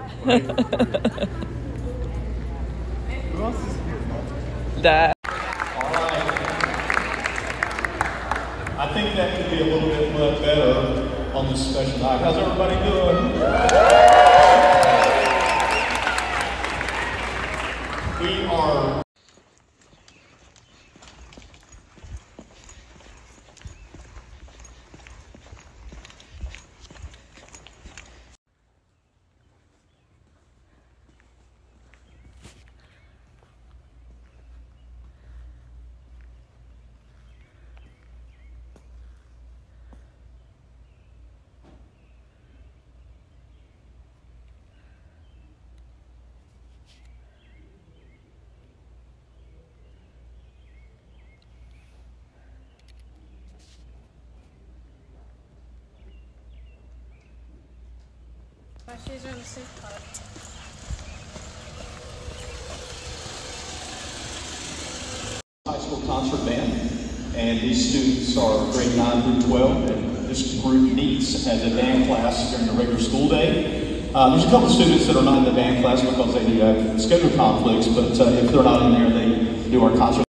Who else is here? That. All right. I think that could be a little bit much better on this special night. How's everybody doing? We are My shoes are in the soup cart. high school concert band, and these students are grade 9 through 12, and this group meets as a band class during the regular school day. There's a couple of students that are not in the band class because they do have schedule conflicts, but if they're not in there, they do our concert.